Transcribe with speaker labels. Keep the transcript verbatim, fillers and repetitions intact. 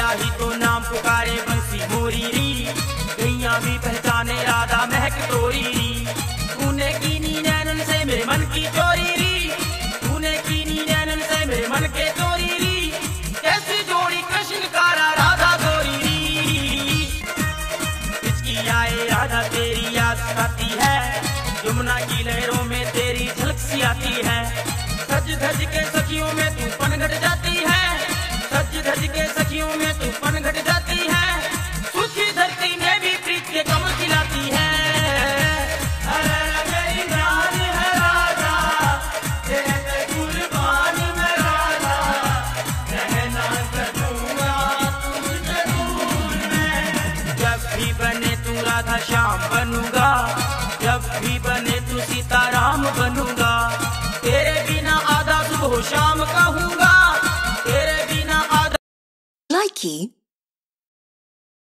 Speaker 1: तेरा ही तो नाम पुकारे बंसी मोरी री, गैया भी पहचाने राधा महक तोरी री। तूने कीनी नैनन से मेरे मन की चोरी री, तूने कीनी नैनन से मेरे मन के चोरी री। कैसी जोड़ी कृष्ण कारा राधा गोरी री। किसकी आए राधा तेरी याद आती है, यमुना की लहरों में तेरी झलक सी आती है। सज धज के सखियों में तू पनघट जाती है, सज धज के सखियों में तू पनघट जाती है। सूखी धरती में भी प्रीत के कमल खिलाती है। अरे मेरी जान है राधा, तेरे पे कुर्बान मैं राधा, रहना करूँगा तुझसे दूर मैं। जब भी बने तू राधा श्याम बनूंगा, जब भी बने तू सीताराम बनूंगा। तेरे बिना आधा सुबह शाम कहूँगा, तेरे बिना आधा।
Speaker 2: Likey